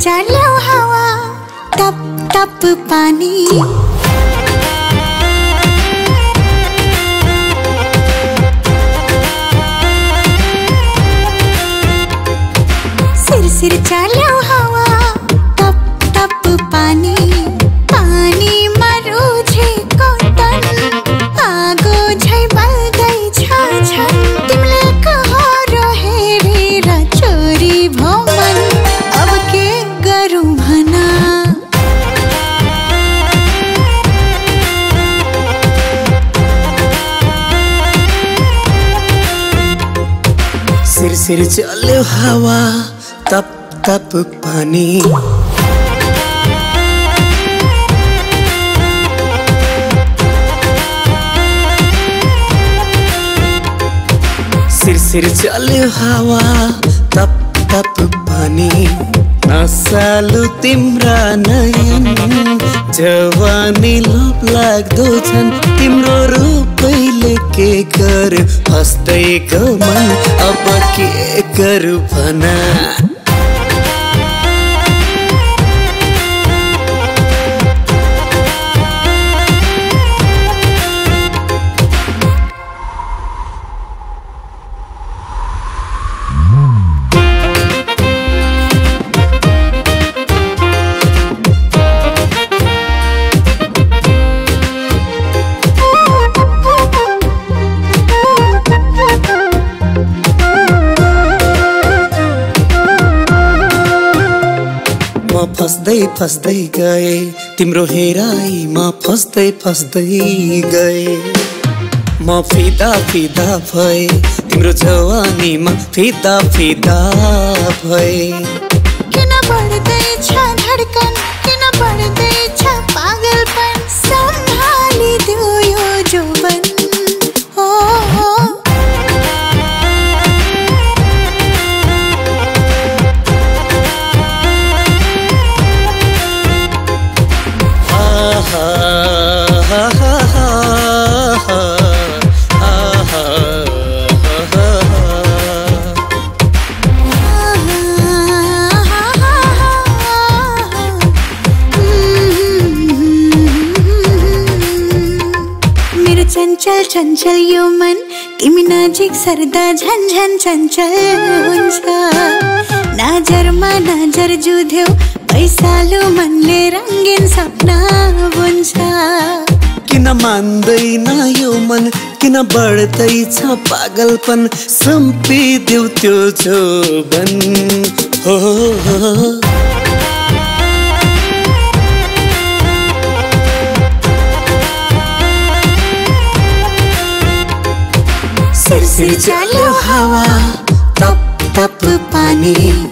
चलो हवा top top पानी सिर सिर चलो हवा टप टप पानी पानी मारू छे कोटन आगो छै बल्दै छ छन तिमीले कहो रहे रे र छोरी भमन अब के गरौँ भना सिर सिर चल्यो हावा तप तप पानी सिर सिर चल्यो हावा तप तप पानी नसालु तिम्रा नयन जवानी लोभ लाग्दो छन् तिम्रो रूपैले के गर हस्दैको मन अब के गरु भना फस्दै फस्दै गए तिम्रो हेराइमा फस्दै फस्दै गए म फिदा फिदा भए तिम्रो जवानीमा फिदा फिदा भए किन बढ्दै छ धड्कन किन बढ्दै छ पागलपन सम्हाली दियो यो जोबन चंचल चंचल यो मन तिमी नजिक सर्दा झन झन चंचल हुन्छ नजरमा नजर जुध्यो पैसालु मनले रंगीन सपना बुन्छ किन मान्दैन यो मन किन बढ्दै छ पागलपन सम्पिदेऊ त्यो जोबन हो सिर सिर चलो हवा तप तप पानी